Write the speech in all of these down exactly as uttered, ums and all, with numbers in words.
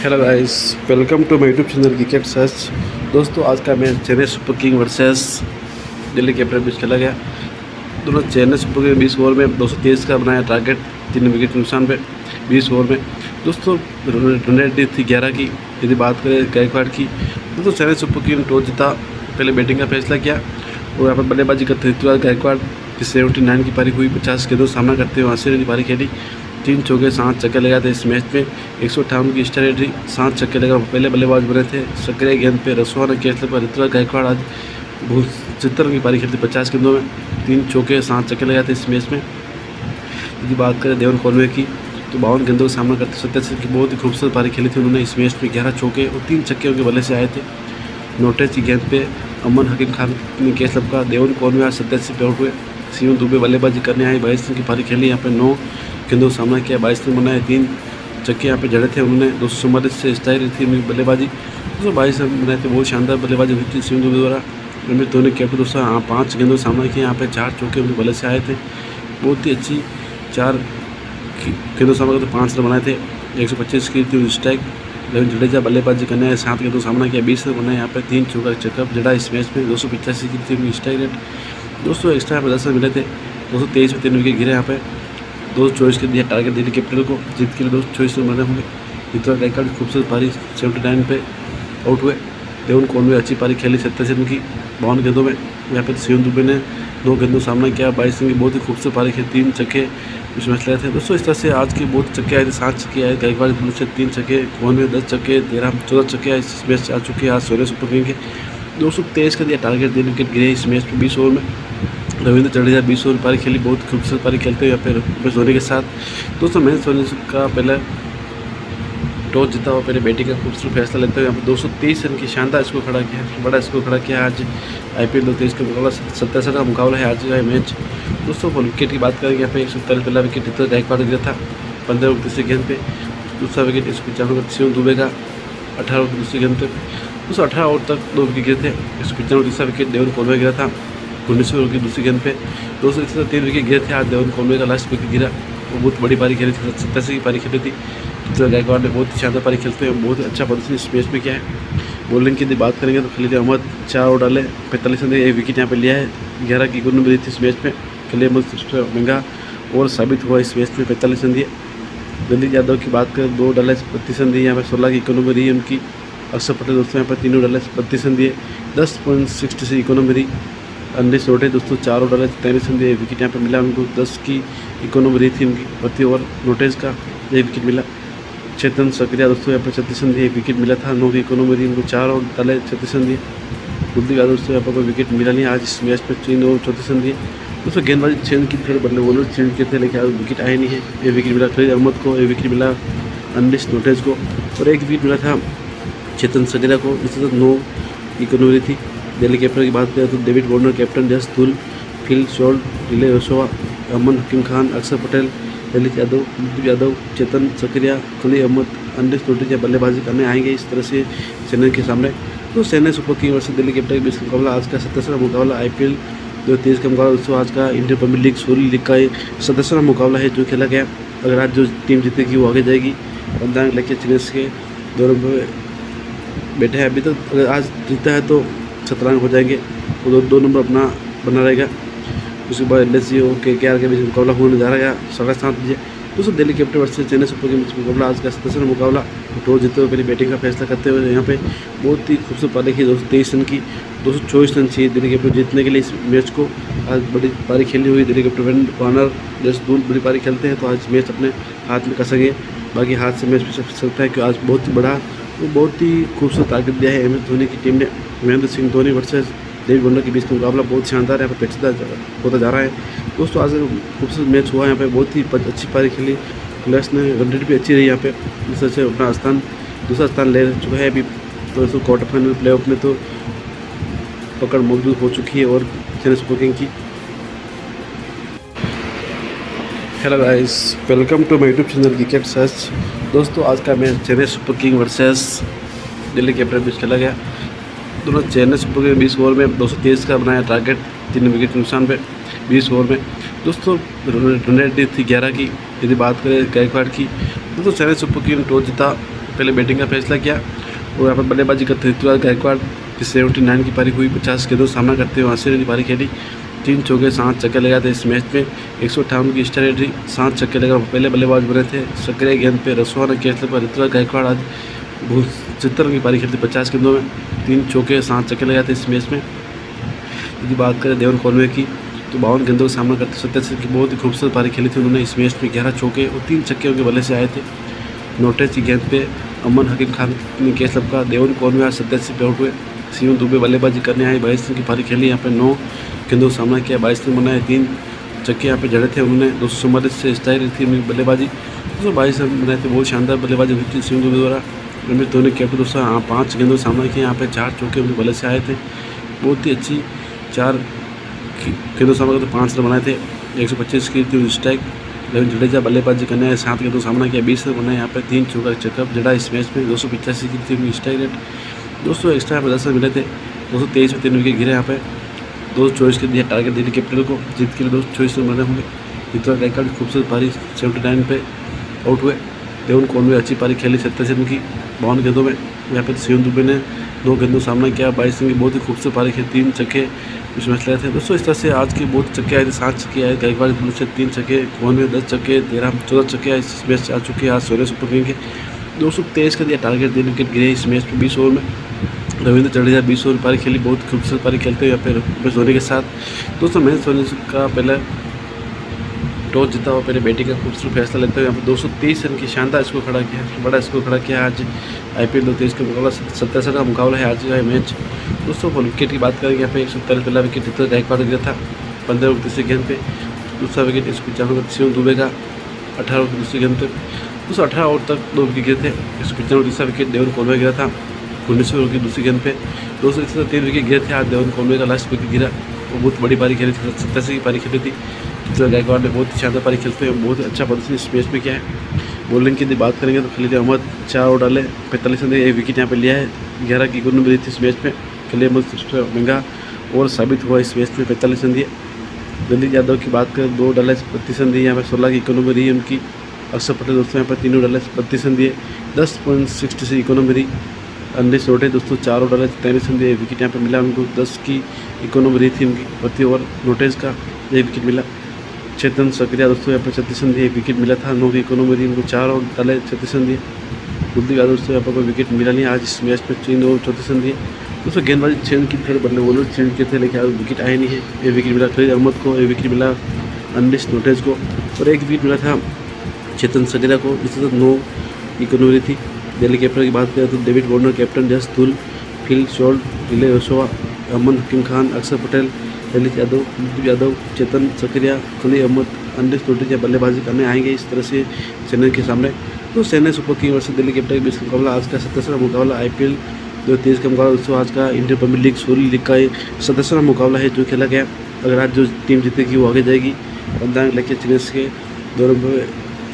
Hello guys, welcome to my YouTube channel Cricket Search. दोस्तों, आज का match Chennai Super King versus Delhi Capital बीच खेला गया। दोनों चेन्नई सुपर किंग बीस ओवर में दो सौ तेईस का बनाया टारगेट, तीन विकेट नुकसान पे बीस ओवर में। दोस्तों, रन रेट थी ग्यारह की। यदि बात करें गायकवाड़ की, दोस्तों चेन्नई सुपर किंग टॉस जीता, पहले बैटिंग का फैसला किया और यहाँ पर बल्लेबाजी करते हुए गायकवाड़ की सेवेंटी नाइन की पारी हुई, पचास गेंदों सामना करते हुए अस्सी रन की पारी खेली। तीन चौके सात छक्के लगाए थे इस मैच में। एक सौ अट्ठावन की स्ट्राइक रेट थी, सात छक्के लगा पहले बल्लेबाज बने थे। सक्रिय गेंद पे रसुआ ने कैच लगा। ऋतुराज गायकवाड़ आज बहुत सत्तर रन की पारी खेलती पचास गेंदों में, तीन चौके सात छक्के लगाए थे इस मैच में। यदि बात करें देवन कॉनवे की, तो बावन गेंदों का सामना करते सत्तासी की बहुत ही खूबसूरत पारी खेली थी उन्होंने इस मैच में। ग्यारह चौके और तीन छक्के उनके बल्ले से आए थे। नोटेज की गेंद पे अमन हकीम खान ने कैच लगा। देवन कॉनवे आज सत्तासी पे आउट हुए। शिवम दुबे बल्लेबाजी करने आए, बाईस रन की पारी खेली। यहाँ पे नौ गेंदों का सामना किया, बाईस रन बनाए, तीन छक्के यहाँ पे जड़े थे उन्होंने। दो सौ चौवालीस से स्टाइल थी उनकी बल्लेबाजी, दो सौ बाईस रन बनाए थे। बहुत शानदार बल्लेबाजी हुई थी शिवम दुबे द्वारा। एम एस धोनी कैप्टन दोस्तों हाँ पाँच गेंदों का सामना किया। यहाँ पे चार चौके उनके बल्ले से आए थे, बहुत ही अच्छी चार गेंदों सामना करते पाँच रन बनाए थे। एक सौ पच्चीस की थी स्ट्राइक। रविंद्र जडेजा बल्लेबाजी करने आए, सात गेंदों सामना किया, बीस रन बनाए। यहाँ पे तीन चौका चेकअप जड़ा इस मैच में। दो सौ पचासी की थी उनकी स्ट्राइक रेट। दोस्तों एक्स्ट्रा यहाँ पे दस रन मिले थे। दो सौ तेईस में तीन विकेट गिरे। यहाँ पे दो सौ चौबीस के दिया टारगेट दिल्ली कैपिटल को, जीत के लिए दो सौ चौबीस रन बने होंगे। ऋतुराज गायकवाड़ खूबसूरत पारी सेवेंटी नाइन पे आउट हुए। देवन कॉनवे अच्छी पारी खेली सत्तासी रन की बावन गेंदों में। यहाँ पे शिवम दुबे ने दो गेंदों सामना किया, बाईस रन की बहुत ही खूबसूरत पारी खेली, तीन छक्के इस मैच लगे थे। दोस्तों इस तरह से आज की बहुत छक्के आए थे, सात छक्के आए गायकवाड़ की तरफ से, तीन छक्के कॉनवे दस छक्के तेरह चौदह छक्के इस मैच आ चुके हैं आज सोलह सुपर किंग के। दो सौ तेईस का दिया टारगेट, तीन विकेट गिरे इस मैच में बीस ओवर में। रविंद्र जडेजा बीस ओवर पारी खेली, बहुत खूबसूरत पारी खेलते हुए यहाँ पे धोनी के साथ। दोस्तों महेंद्र धोनी का पहले टॉस जीता हुआ, पहले बैटिंग का खूबसूरत फैसला लेते हुए यहाँ पे दो सौ तेईस रन की शानदार स्कोर खड़ा किया, बड़ा स्कोर खड़ा किया। आज आई पी एल दो तेईस का मुकाबला सत्ताईस रन का मुकाबला है आज का मैच। दोस्तों विकेट की बात करेंगे, यहाँ पे एक सौ इकतालीस पहला विकेट ऋतुराज गायकवाड़ गिरा था पंद्रह ओवर तीसरी गेंद पे। दूसरा विकेट एक सौ पचानवे का शिवम दुबे का अठारह ओवर की दूसरी गेंद पे। दो सौ अठारह ओवर तक दो विकेट गिरे थे। एक सौ पचानवे तीसरा विकेट देवन कॉनवे गिरा था उन्नीस ओवर की दूसरी गेंद पे। दो सौ इकसठ तीन विकेट गिरे थे आज देवन कॉनवे का लास्ट विकेट गिरा, वो बहुत बड़ी पारी खेली थी, सत्तासी की पारी खेली थी। ऋतुराज गायकवाड़ ने बहुत ही शानदार पारी खेलते हैं, बहुत अच्छा प्रदर्शन इस मैच में किया है। बॉलिंग की यदि बात करेंगे तो खलील अहमद चार ओवर डाले, पैंतालीस रन, एक विकेट यहाँ पे लिया है। ग्यारह की इकोनॉमी दी थी इस मैच में। खलील अहमद सबसे महंगा और साबित हुआ इस मैच में, पैंतालीस रन दिए। दलील यादव की बात करें दो डाले बत्तीस रन दिए, यहाँ पर सोलह की इकोनॉमी रही उनकी। अक्षर पटेल दोस्तों यहाँ पर तीनों डाले बत्तीस रन दिए, दस पॉइंट सिक्सटी से इकोनॉमी रही। अनिश नोटे दोस्तों चार ओवर डाले तैंतीस रन दिए, विकेट यहाँ पे मिला उनको। दस की इकोनॉमी रही थी उनकी प्रति ओवर नोटेज का, एक विकेट मिला। चेतन सक्रिया दोस्तों यहाँ पर छत्तीस रन दिए, एक विकेट मिला था। नौ की इकोनॉमी रही उनको, चार ओवर डाले छत्तीस रन दिए। कुलदीप यादव दोस्तों यहाँ पर कोई विकेट मिला नहीं आज इस मैच में, तीन ओवर चौंतीस रन दिए। दोस्तों गेंदबाजी चेंज की थोड़े बल्ले बोलर चेंज किए थे, लेकिन आज विकेट आए नहीं है। एक विकेट मिला खलील अहमद को, एक विकेट मिला अनिश नोटेज को और एक विकेट मिला था चेतन सक्रिया को। इसी तरह नौ इकोनॉमी थी। दिल्ली कैपिटल की बात करें तो David Warner captain, Yash Dhull, Phil Salt, Rilee Rossouw, Aman Hakim Khan, Axar Patel, Lalit Yadav, Kuldeep Yadav, चेतन सक्रिया, खलील अहमद, अनिश नोटेज बल्लेबाजी करने आएंगे इस तरह से चेन्नई के सामने। तो Chennai Super King versus Delhi Capital के बीच मुकाबला आज का सत्ताईसवां मुकाबला आई पी एल दो तेईस का मुकाबला। दोस्तों आज का इंडियन प्रीमियर लीग सोलह लीग का सत्ताईसवां मुकाबला है जो खेला गया। अगर आज जो टीम जीतेगी वो आगे जाएगी। पंद्रह अंक लेके चेन्नई के दो नंबर बैठे हैं अभी तक। तो अगर आज जीता है तो सत्रह अंक हो जाएंगे, वो दो, दो नंबर अपना बना रहेगा। उसके बाद एल एस जी और के के आर के बीच मुकाबला होने जा रहा है साढ़े सात बजे। दोस्तों Delhi Capital versus Chennai Super King बीच मुकाबला आज का सत्ताईसवां मुकाबला। टॉस जीते हुए पहले बैटिंग का फैसला करते हुए यहाँ पे बहुत ही खूबसूरत पारी की, दो सौ तेईस रन की, दो सौ चौबीस रन चाहिए दिल्ली कैपिटल जीतने के लिए इस मैच को। आज बड़ी पारी खेली हुई दिल्ली कैपिटल, वार्नर जस धुल बड़ी पारी खेलते हैं तो आज मैच अपने हाथ में कसेंगे। बाकी हाथ से मैच भी सकता है कि आज बहुत ही बड़ा वो बहुत ही खूबसूरत टारगेट दिया है एम एस धोनी की टीम ने। Mahendra Singh Dhoni versus David Warner के बीच का मुकाबला बहुत शानदार है, यहाँ पर पेचीदा होता जा रहा है। दोस्तों आज खूबसूरत मैच हुआ, यहाँ पे बहुत ही अच्छी पारी खेली। प्लस ने रन रेट भी अच्छी रही यहाँ पे, इस तरह से अपना स्थान दूसरा स्थान ले चुका है अभी। दोस्तों क्वार्टर फाइनल प्ले ऑफ में तो पकड़ मौजूद हो चुकी है और चेन्नई सुपर किंग की। Hello guys, welcome to my YouTube channel Cricket Search. दोस्तों आज का match Chennai Super King versus Delhi Capital बीच खेला गया। दोनों चेन्नई सुपर किंग बीस ओवर में दो सौ तेईस का बनाया टारगेट, तीन विकेट नुकसान पे बीस ओवर में। दोस्तों रन रेट थी ग्यारह की। यदि बात करें गायकवाड़ की, दोस्तों चेन्नई सुपर किंग टॉस जीता, पहले बैटिंग का फैसला किया और यहाँ पर बल्लेबाजी करते ऋतुराज गायकवाड़ की सेवेंटी नाइन की पारी हुई, पचास गेंदों सामना करते हुए अस्सी रन की पारी खेली, तीन चौके सात छक्के लगाए थे। इस मैच में एक सौ अट्ठावन की स्ट्राइक रेट, सात छक्के लगाकर पहले बल्लेबाज बने थे। सक्रिय गेंद पे रसुआ ने कैच पर ऋतुराज गायकवाड़ आज सत्तर रन की पारी खेलती, पचास गेंदों में तीन चौके सात छक्के लगाए थे। इस मैच में यदि बात करें देवन कॉनवे की तो बावन गेंदों का सामना करते सत्तासी की बहुत ही खूबसूरत पारी खेली थी उन्होंने। इस मैच में ग्यारह चौके और तीन छक्के उनके बल्ले से आए थे। नोटेज की गेंद पे अमन हकीम खान ने कैच लपका, देवन कॉनवे आज सत्तासी पे आउट हुए। शिवम दुबे बल्लेबाजी करने आए, बाईस रन की पारी खेली, यहाँ पे नौ गेंदों का सामना किया, बाईस रन बनाए, तीन छक्के यहाँ पे जड़े थे उन्होंने। दो सौ चौवालीस से स्टाइल थी उनकी बल्लेबाजी, दो सौ बाईस रन बनाए थे, बहुत शानदार बल्लेबाजी हुई थी शिवम दुबे द्वारा। एम एस धोनी कैप्टन दोस्तों हाँ पाँच गेंदों का सामना किया, यहाँ पे चार चौके उनके बल्ले से आए थे, बहुत ही अच्छी चार गेंदों सामना करते पाँच रन बनाए थे। एक सौ पच्चीस की थी स्ट्राइक। रविंद्र जडेजा बल्लेबाजी करने आए, सात गेंदों सामना किया, बीस रन बनाए, यहाँ पे तीन चौका चेकअप जड़ा। इस मैच में दो सौ पचासी की थी उनकी स्ट्राइक रेट, दो सौ एक्स्ट्रा यहाँ पे दस रन मिले थे। दो सौ तेईस में तीन विकेट गिरे, यहाँ पे दो सौ चौबीस के दिया टारगेट दिल्ली कैपिटल को, जीत के लिए दो सौ चौबीस रन बने होंगे। ऋतुराज गायकवाड़ खूबसूरत पारी सेवेंटी नाइन पे आउट हुए। देवन कॉनवे अच्छी पारी खेली सत्तासी रन की बावन गेंदों में, यहाँ पे शिवम दुबे ने दो गेंदों सामना किया, बाईस रन की बहुत ही खूबसूरत पारी खेली, तीन छक्के इस मैच लगे थे। दोस्तों इस तरह से आज की बहुत छक्के आए थे, सात छक्के आए गायकवाड़ की तरफ से, तीन छक्के कॉनवे दस छक्के तेरह चौदह छक्के इस मैच आ चुके हैं। आज सोलह सुपर किंग के दो सौ तेईस का दिया टारगेट, तीन विकेट गिरे इस मैच में बीस ओवर में। रविंद्र जडेजा बीस ओवर पारी खेली, बहुत खूबसूरत पारी खेलते हुए यहाँ पे धोनी के साथ। दोस्तों महेंद्र धोनी का पहले टॉस जीता हुआ पहले बैटिंग का खूबसूरत फैसला लगता है, यहाँ पर दो सौ तेईस रन की शानदार स्कोर खड़ा किया, बड़ा स्कोर खड़ा किया। आज आई पी एल दो तेईस का मुकाबला सत्ताईस रन का मुकाबला है आज का मैच। दोस्तों विकेट की बात करेंगे, यहाँ पे एक सौ इकतालीस पहला विकेट ऋतुराज गायकवाड़ गिरा था पंद्रह ओवर तीसरी गेंद पे, दूसरा विकेट एक सौ पचानवे शिवम दुबे का अठारह ओवर की दूसरी गेंद पे, दो सौ अठारह ओवर तक दो विकेट गिरे थे। एक सौ पचानवे तीसरा विकेट देवन कॉनवे गिरा था उन्नीस ओवर की दूसरी गेंद पे, दो सौ इकसठ तीन विकेट गिरे थे। आज देवन कॉनवे का लास्ट विकेट गिरा, वो बहुत बड़ी पारी खेली थी, सत्तासी की पारी खेली थी। ऋतुराज गायकवाड़ ने बहुत ही शानदार पारी खेलते हैं, बहुत अच्छा प्रदर्शन इस मैच में किया है। बॉलिंग की बात करेंगे तो खलील अहमद चार ओवर डाले, पैंतालीस रन एक विकेट यहाँ पे लिया है, ग्यारह की इकोनॉमी मिली थी इस मैच में। खलील अहमद सबसे महंगा और साबित हुआ इस मैच में, पैंतालीस रन दिए। दलीप यादव की बात करें दो डाले बत्तीस रन दिए, यहाँ पर सोलह की इकोनॉमी रही उनकी। अक्षर पटेल दोस्तों यहाँ पर तीनों डाले बत्तीस रन दिए, दस पॉइंट सिक्सटी से इकोनॉमी रही। अनिश रोटे दोस्तों चार ओवर डाले तैंतीस रन दिए, विकेट यहाँ पे मिला उनको, दस की इकोनॉमी रही थी उनकी प्रति ओवर। नोटेज का एक विकेट मिला। चेतन सक्रिया दोस्तों यहाँ पर छत्तीस रन दिए, विकेट मिला था, नौ की इकोनॉमी रही उनको, चार ओवर डाले छत्तीस रन दिए। कुलदीप यादव दोस्तों यहाँ पर कोई विकेट मिला नहीं आज इस मैच में, तीन ओवर चौंतीस रन दिए। दोस्तों गेंदबाजी चेंज की थोड़े बल्ले वो लोग चेंज किए थे, लेकिन आज विकेट आए नहीं है। एक विकेट मिला खलील अहमद को, एक विकेट मिला अनिश नोटेज को और एक विकेट मिला था चेतन सक्रिया को, जिससे तो नौ इकोनॉमी थी। दिल्ली कैपिटल की बात करें तो David Warner captain, Yash Dhull, Phil Salt, Rilee Rossouw, Aman Hakim Khan, Axar Patel, Lalit Yadav, Kuldeep Yadav, चेतन सक्रिया, खलील अहमद, अनिश नोटेज बल्लेबाजी करने आएंगे इस तरह से चेन्नई के सामने। तो Chennai Super King versus Delhi Capital के बीच का मुकाबला आज का सत्ताईसवां मुकाबला आई पी एल दो तेईस का मुकाबला दोस्तों आज का इंडियन प्रीमियर लीग सोलह लीग का सत्ताईसवां मुकाबला है जो खेला गया। अगर आज जो टीम जीतेगी वो आगे जाएगी, पंद्रह अंक लेके चेन्नई के दो नंबर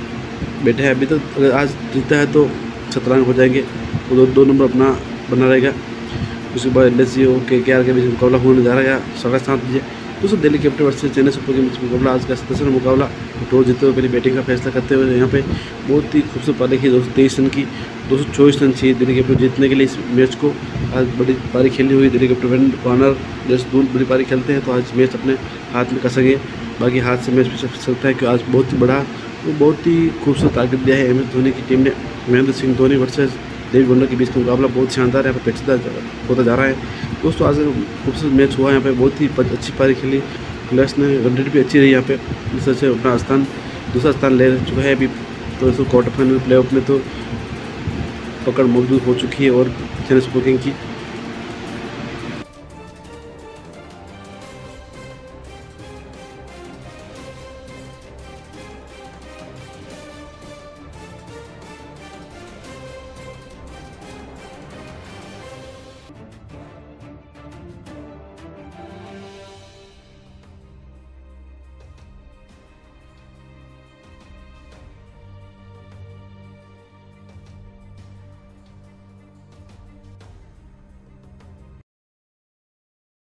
बैठे हैं अभी तक। तो अगर आज जीता है तो सत्रह अंक हो जाएंगे, वो दो, दो नंबर अपना बना रहेगा। उसके बाद एल एस जी और के के आर के बीच मुकाबला होने जा रहा है साढ़े सात बजे। दोस्तों Delhi Capital versus Chennai Super Kings के बीच मुकाबला आज का सत्ताईसवां मुकाबला, टॉस जीते हुए पहले बैटिंग का फैसला करते हुए यहाँ पे बहुत ही खूबसूरत पारी की दो सौ तेईस रन की, दो सौ चौबीस रन चाहिए दिल्ली कैपिटल जीतने के लिए इस मैच को। आज बड़ी पारी खेली हुई दिल्ली कैपिटल, वार्नर जस धुल बड़ी पारी खेलते हैं तो आज मैच अपने हाथ में कसेंगे, बाकी हाथ से मैच भी सकता है कि आज बहुत ही बड़ा वो बहुत ही खूबसूरत टारगेट दिया है एम एस धोनी की टीम ने। Mahendra Singh Dhoni versus David Warner के बीच का मुकाबला बहुत शानदार है, यहाँ पर पेचीदा होता जा रहा है। दोस्तों आज खूबसूरत मैच हुआ, यहाँ पे बहुत ही अच्छी पारी खेली, प्लेयर्स ने रन रेट भी अच्छी रही यहाँ पे, इस तरह से अपना स्थान दूसरा स्थान ले चुका है अभी। तो क्वार्टर फाइनल प्ले ऑफ में तो पकड़ मजबूत हो चुकी है और चेन्नई सुपर किंग की